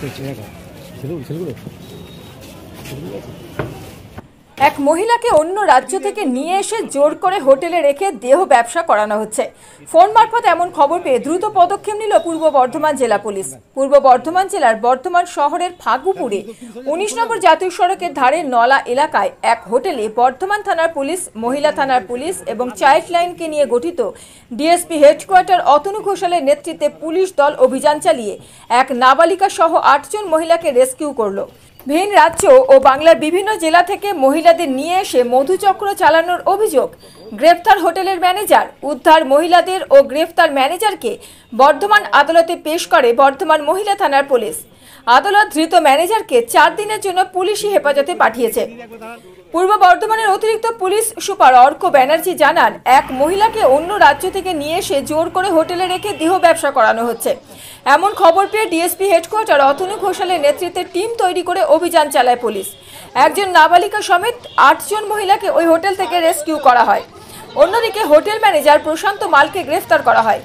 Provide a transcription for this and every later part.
এক মহিলাকে অন্য রাজ্য থেকে নিয়ে এসে জোর করে হোটেলে রেখে দেহ ব্যবসা করানো হচ্ছে। ফোন মারফত এমন খবর পেয়ে দ্রুত পদক্ষেপ নিল পূর্ব বর্ধমান জেলা পুলিশ। পূর্ব বর্ধমান জেলার বর্ধমান শহরের ফাগুপুরে ১৯ নম্বর জাতীয় সড়কের ধারে নলা এলাকায় এক হোটেলে বর্ধমান থানার পুলিশ, মহিলা থানার পুলিশ এবং চাইল্ড লাইনকে নিয়ে গঠিত ডিএসপি হেডকোয়ার্টার অতনু ঘোষালের নেতৃত্বে পুলিশ দল অভিযান চালিয়ে এক নাবালিকা সহ ৮ জন মহিলাকে রেস্কিউ করল। ভিন রাজ্য ও বাংলার বিভিন্ন জেলা থেকে মহিলাদের নিয়ে এসে মধুচক্র চালানোর অভিযোগ। গ্রেফতার হোটেলের ম্যানেজার, উদ্ধার মহিলাদের ও গ্রেফতার ম্যানেজারকে বর্ধমান আদালতে পেশ করে বর্ধমান মহিলা থানার পুলিশ। আদালত ধৃত ম্যানেজারকে ৪ দিনের জন্য পুলিশি হেফাজতে পাঠিয়েছে। পূর্ব বর্ধমানের অতিরিক্ত পুলিশ সুপার অর্ক ব্যানার্জি জানান, এক মহিলাকে অন্য রাজ্য থেকে নিয়ে এসে জোর করে হোটেলে রেখে দেহ ব্যবসা করানো হচ্ছে। এমন খবর পেয়ে ডিএসপি হেডকোয়ার্টার অতনু ঘোষালের নেতৃত্বে টিম তৈরি করে অভিযান চালায় পুলিশ। একজন নাবালিকা সমেত ৮ জন মহিলাকে ওই হোটেল থেকে রেস্কিউ করা হয়। অন্যদিকে হোটেল ম্যানেজার প্রশান্ত মালকে গ্রেফতার করা হয়।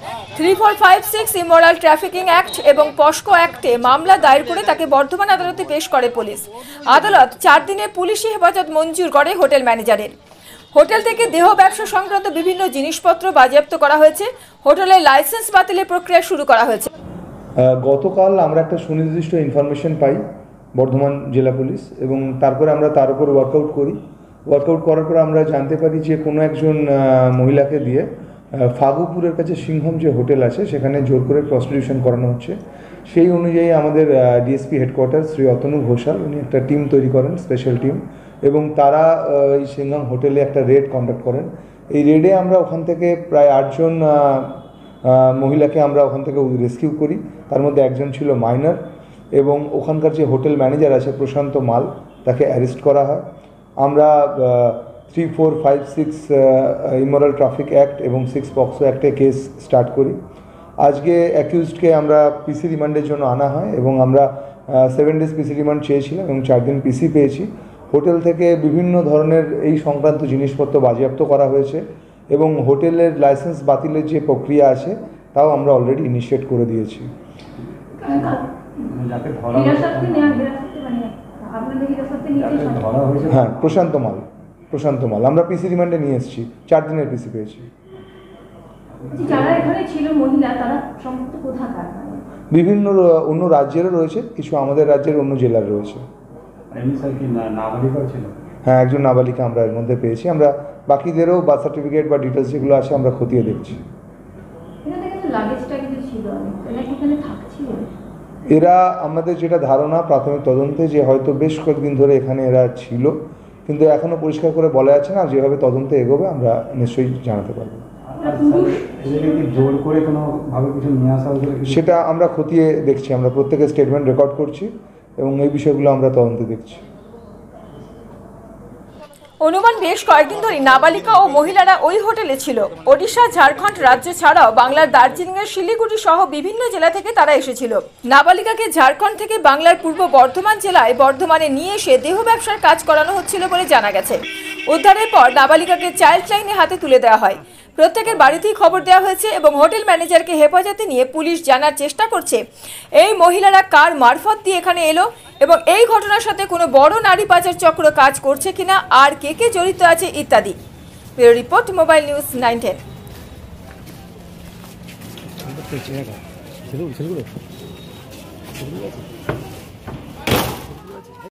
3456 ইমোরাল ট্রাফিকিং অ্যাক্ট এবং পস্কো অ্যাক্টে মামলা দায়ের করে তাকে বর্ধমান আদালতে পেশ করে পুলিশ। আদালত ৪ দিনের পুলিশি হেফাজত মঞ্জুর করে হোটেল ম্যানেজারের। হোটেল থেকে দেহ ব্যবসা সংক্রান্ত বিভিন্ন জিনিসপত্র বাজেয়াপ্ত করা হয়েছে। হোটেলের লাইসেন্স বাতিলের প্রক্রিয়া শুরু করা হয়েছে। গতকাল আমরা একটা সুনির্দিষ্ট ইনফরমেশন পাই বর্ধমান জেলা পুলিশ এবং তারপরে আমরা তার উপর ওয়ার্কআউট করি। ওয়ার্কআউট করার পর আমরা জানতে পারি যে কোনো একজন মহিলাকে দিয়ে ফাগুপুরের কাছে সিংহম যে হোটেল আছে সেখানে জোর করে প্রস্টিটিউশন করানো হচ্ছে। সেই অনুযায়ী আমাদের ডিএসপি হেডকোয়ার্টার শ্রী অতনু ঘোষাল উনি একটা টিম তৈরি করেন, স্পেশাল টিম, এবং তারা এই সিংহম হোটেলে একটা রেড কন্ডাক্ট করেন। এই রেডে আমরা ওখান থেকে প্রায় ৮ জন মহিলাকে আমরা ওখান থেকে রেস্কিউ করি। তার মধ্যে একজন ছিল মাইনর এবং ওখানকার যে হোটেল ম্যানেজার আছে প্রশান্ত মাল, তাকে অ্যারেস্ট করা হয়। আমরা 3456 ইমোরাল ট্রাফিক অ্যাক্ট এবং 6 পক্সো অ্যাক্টে কেস স্টার্ট করি। আজকে অ্যাকিউজডকে আমরা পিসি রিমান্ডের জন্য আনা হয় এবং আমরা 7 ডেজ পিসি রিমান্ড চেয়েছিলাম এবং 4 দিন পিসি পেয়েছি। হোটেল থেকে বিভিন্ন ধরনের এই সংক্রান্ত জিনিসপত্র বাজেয়াপ্ত করা হয়েছে এবং হোটেলের লাইসেন্স বাতিলের যে প্রক্রিয়া আছে তাও আমরা অলরেডি ইনিশিয়েট করে দিয়েছি। হ্যাঁ, প্রশান্ত মাল আমরা পিসি রিমান্ডে নিয়ে এসেছি, 4 দিনের পিসি পেয়েছি। বিভিন্ন অন্য রাজ্যেরও রয়েছে, কিছু আমাদের রাজ্যের অন্য জেলার রয়েছে। হ্যাঁ, একজন নাবালিকা আমরা এর মধ্যে পেয়েছি। আমরা বাকিদেরও বার্থ সার্টিফিকেট বা ডিটেলস যেগুলো আছে আমরা খতিয়ে দেখছি। এরা আমাদের যেটা ধারণা প্রাথমিক তদন্তে যে হয়তো বেশ কয়েকদিন ধরে এখানে এরা ছিল, কিন্তু এখনো পরিষ্কার করে বলা যাচ্ছে না। যেভাবে তদন্তে এগোবে আমরা নিশ্চয়ই জানাতে পারবো। সেটা আমরা খতিয়ে দেখছি, আমরা প্রত্যেকের স্টেটমেন্ট রেকর্ড করছি এবং এই বিষয়গুলো আমরা তদন্তে দেখছি। অনুমান বেশ কয়েকদিন ধরে নাবালিকা ও মহিলারা ওই হোটেলে ছিল। ওড়িশা, ঝাড়খণ্ড রাজ্য ছাড়াও বাংলার দার্জিলিংয়ের শিলিগুড়ি সহ বিভিন্ন জেলা থেকে তারা এসেছিল। নাবালিকাকে ঝাড়খণ্ড থেকে বাংলার পূর্ব বর্ধমান জেলায় বর্ধমানে নিয়ে এসে দেহ ব্যবসার কাজ করানো হচ্ছিল বলে জানা গেছে। উদ্ধারের পর নাবালিকাকে চাইল্ড লাইনে হাতে তুলে দেওয়া হয়। প্রত্যেকের বাড়িতেই খবর দেওয়া হয়েছে এবং হোটেল ম্যানেজারকে হেফাজতে নিয়ে পুলিশ জানার চেষ্টা করছে এই মহিলারা কার মারফত দিয়ে এখানে এলো এবং এই ঘটনার সাথে কোনো বড় নারী পাচার চক্র কাজ করছে কিনা, আর কে কে জড়িত আছে ইত্যাদি। Bureau report, mobile news 910।